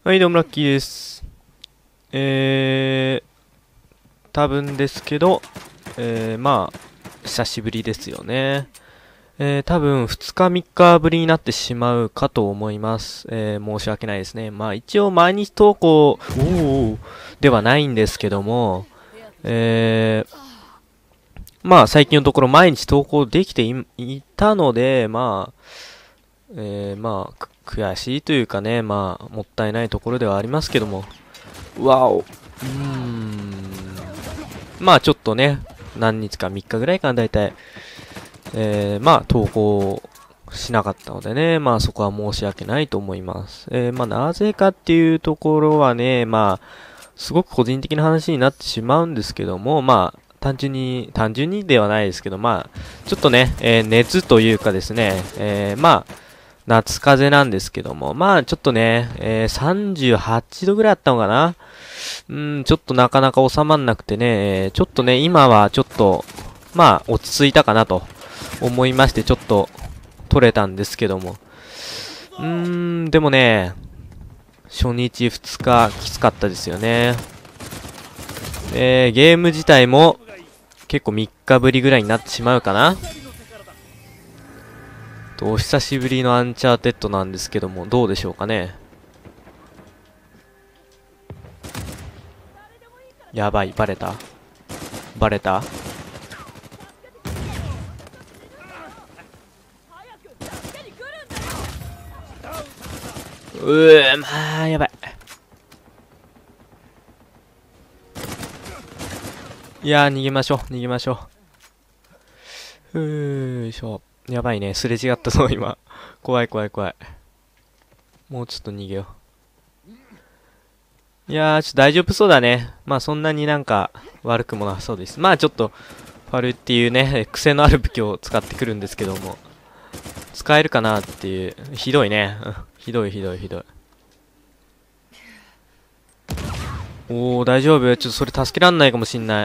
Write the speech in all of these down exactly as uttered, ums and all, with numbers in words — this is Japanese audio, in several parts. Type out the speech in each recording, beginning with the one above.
はい、どうもラッキーです。えー、多分ですけど、えー、まあ、久しぶりですよね。えー、多分ふつかみっかぶりになってしまうかと思います。えー、申し訳ないですね。まあ一応毎日投稿、おー、ではないんですけども、えー、まあ最近のところ毎日投稿できて い, いたので、まあ、えー、まあ、悔しいというかね、まあ、もったいないところではありますけども、わお、うーん、まあちょっとね、何日かみっかぐらいかな、だいたい、えー、まあ投稿しなかったのでね、まあそこは申し訳ないと思います。えー、まあなぜかっていうところはね、まあ、すごく個人的な話になってしまうんですけども、まあ、単純に、単純にではないですけど、まあ、ちょっとね、えー、熱というかですね、えー、まあ、夏風邪なんですけども、まあちょっとね、えー、さんじゅうはちどぐらいあったのかな。うん、ちょっとなかなか収まんなくてね、えー、ちょっとね、今はちょっと、まあ落ち着いたかなと思いまして、ちょっと取れたんですけども。うーん、でもね、初日ふつかきつかったですよね。えー、ゲーム自体も結構みっかぶりぐらいになってしまうかな。とお久しぶりのアンチャーテッドなんですけども、どうでしょうかね。やばい、バレたバレたうー、まあ、やばい。いやー、逃げましょう、逃げましょう。うーいしょ。やばいね、すれ違ったぞ、今。怖い怖い怖い。もうちょっと逃げよう。いやー、ちょっと大丈夫そうだね。まあ、そんなになんか、悪くもなさそうです。まあ、ちょっと、ファルっていうね、癖のある武器を使ってくるんですけども。使えるかなっていう。ひどいね。ひどいひどいひどい。おー、大丈夫？ちょっとそれ助けらんないかもしんない。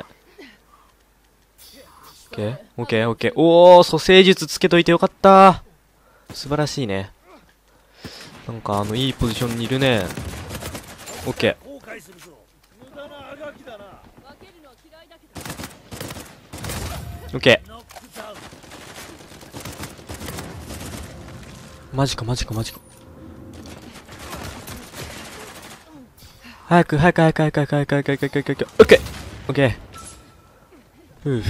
オッケーオッケーオッケー。おー、蘇生術つけといてよかったー。素晴らしいね。なんかあの、いいポジションにいるね。オッケー。オッケー。マジかマジかマジか。早く早く早く早く早く早く早く早く早く早く。オッケーオッケー。ふぅ。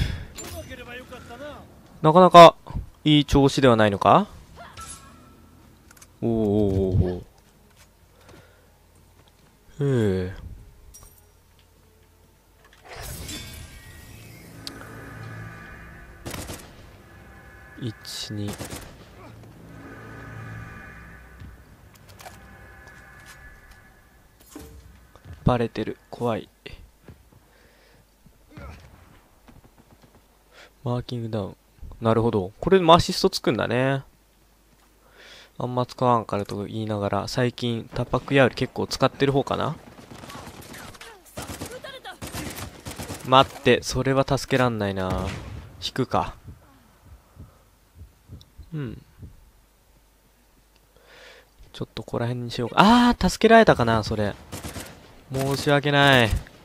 なかなかいい調子ではないのか？おーおーおー。ふぅ。いち、に。バレてる。怖い。マーキングダウン。なるほど。これでアシストつくんだね。あんま使わんからと言いながら、最近タパクヤより結構使ってる方かな。待って、それは助けらんないな。引くか。うん。ちょっとここら辺にしようか。あー、助けられたかな、それ。申し訳ない。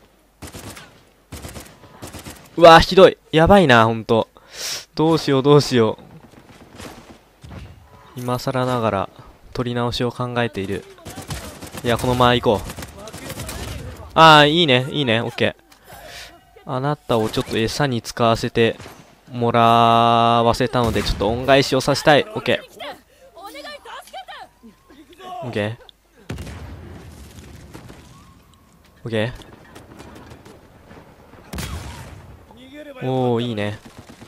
うわー、ひどい。やばいな、ほんと。どうしよう、どうしよう。今更ながら、取り直しを考えている。いや、このまま行こう。あー、いいね、いいね、オッケー。あなたをちょっと餌に使わせてもらわせたので、ちょっと恩返しをさせたい。オッケー。オッケー。オッケー。おー、いいね。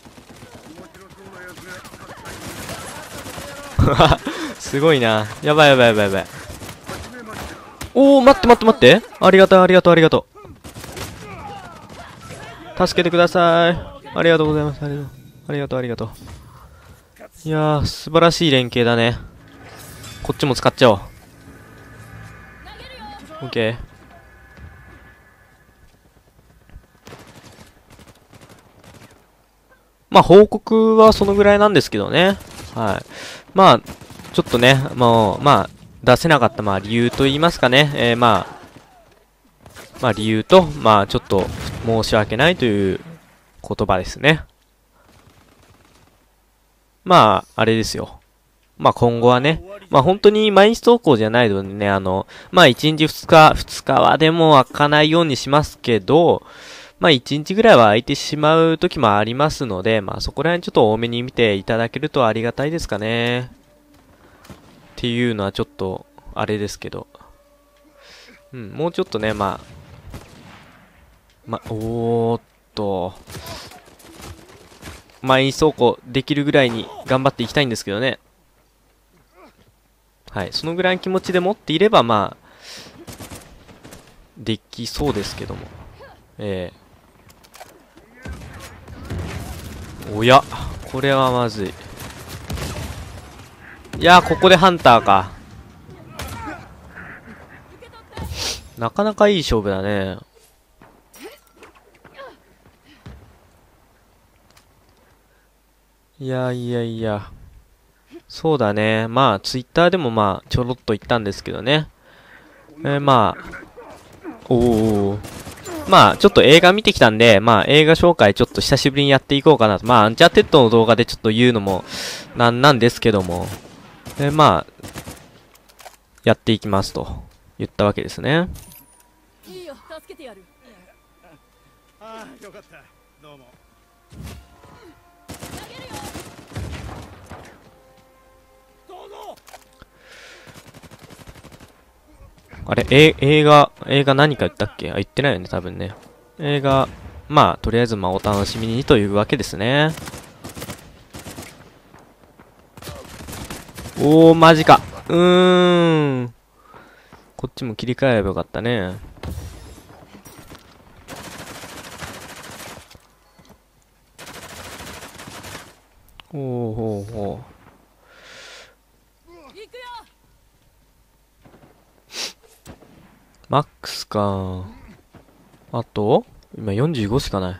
すごいな。やばいやばいやばいやばい。おー、待って待って待って。ありがとうありがとうありがとう。助けてください。ありがとうございます。ありがとうありがとうありがとう。いやー、素晴らしい連携だね。こっちも使っちゃおう。オッケー。まあ、報告はそのぐらいなんですけどね。はい。まあ、ちょっとね、もう、まあ、 出せなかった、まあ理由と言いますかね。えー、まあ、まあ理由と、まあちょっと申し訳ないという言葉ですね。まあ、あれですよ。まあ今後はね、まあ本当に毎日投稿じゃないのでね、あの、まあいちにちふつか、ふつかはでも開かないようにしますけど、まあいちにちぐらいは空いてしまう時もありますので、まあそこら辺ちょっと多めに見ていただけるとありがたいですかね。っていうのはちょっと、あれですけど。うん、もうちょっとね、まあ、ま、おーっと、毎日走行できるぐらいに頑張っていきたいんですけどね。はい、そのぐらいの気持ちで持っていれば、まあ、できそうですけども。えー、おや、これはまずい。いやー、ここでハンターか。なかなかいい勝負だね。いやいやいや。そうだね。まあ、ツイッターでもまあ、ちょろっと言ったんですけどね。えー、まあ、おー。まあ、ちょっと映画見てきたんで、まあ、映画紹介ちょっと久しぶりにやっていこうかなと。まあ、アンチャーテッドの動画でちょっと言うのもなんなんですけども。えー、まあ、やっていきますと言ったわけですね。いいよ、助けてやる。ああ、よかった。どうも。あれ、え、映画、映画何か言ったっけ？あ、言ってないよね、多分ね。映画、まあ、とりあえずまあお楽しみにというわけですね。おー、マジか。うーん。こっちも切り替えればよかったね。おーほーほー。マックスか。あと今よんじゅうごしかない。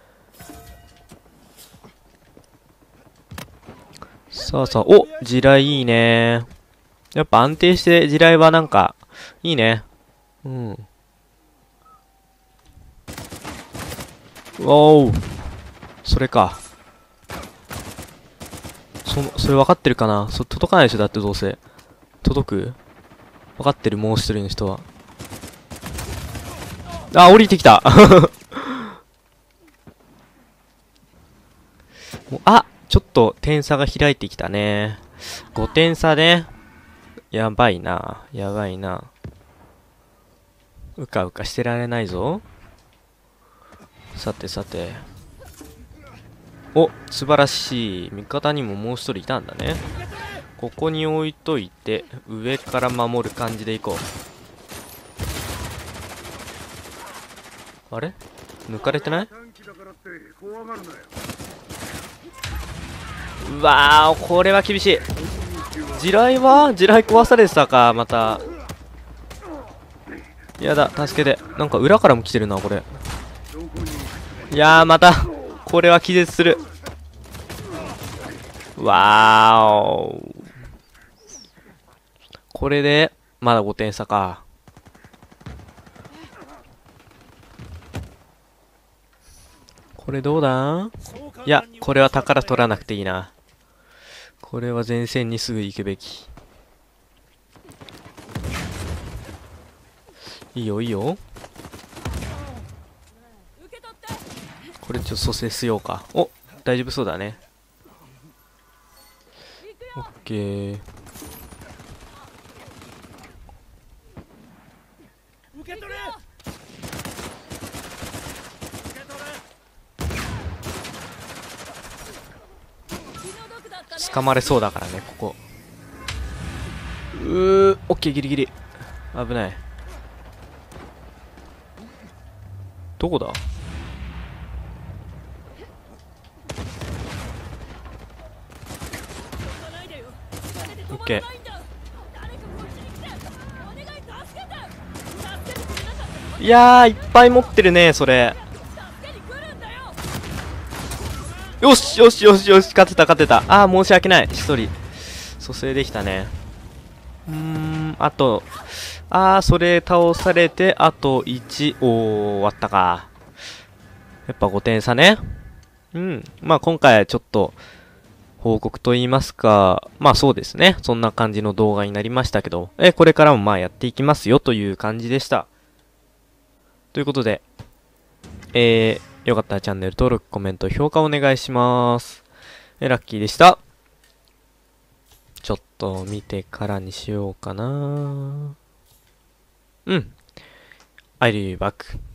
さあさあ、お、地雷いいね。やっぱ安定して地雷はなんか、いいね。うん。おー。それか。そ、それ分かってるかな？そ、届かないでしょだってどうせ。届く？分かってるもう一人の人は。あ、降りてきたもうあ、ちょっと点差が開いてきたね。ごてん差ね。やばいな。やばいな。うかうかしてられないぞ。さてさて。お、素晴らしい。味方にももう一人いたんだね。ここに置いといて、上から守る感じでいこう。あれ？抜かれてない？うわー、これは厳しい。地雷は地雷壊されてたか、また。やだ、助けて。なんか裏からも来てるな、これ。いやー、また。これは気絶する。わーお。これで、まだごてん差か。これどうだ？いや、これは宝取らなくていいな。これは前線にすぐ行くべき。いいよいいよ。これちょっと蘇生しようか。お、大丈夫そうだね。オッケー。掴まれそうだからね、ここ。うー、オッケー、ギリギリ。危ない。どこだ？オッケー。いやー、いっぱい持ってるね、それ。よしよしよしよし、勝てた勝てた。あー、申し訳ない。一人蘇生できたね。 うーん、あと、あー、それ倒されて、あといち、おー、終わったか。やっぱごてん差ね。うん。まあ今回はちょっと、報告と言いますか、まあそうですね。そんな感じの動画になりましたけど、え、これからもまあやっていきますよという感じでした。ということで、えー、よかったらチャンネル登録、コメント、評価お願いします。え、ラッキーでした。ちょっと見てからにしようかな。うん。I'll be back.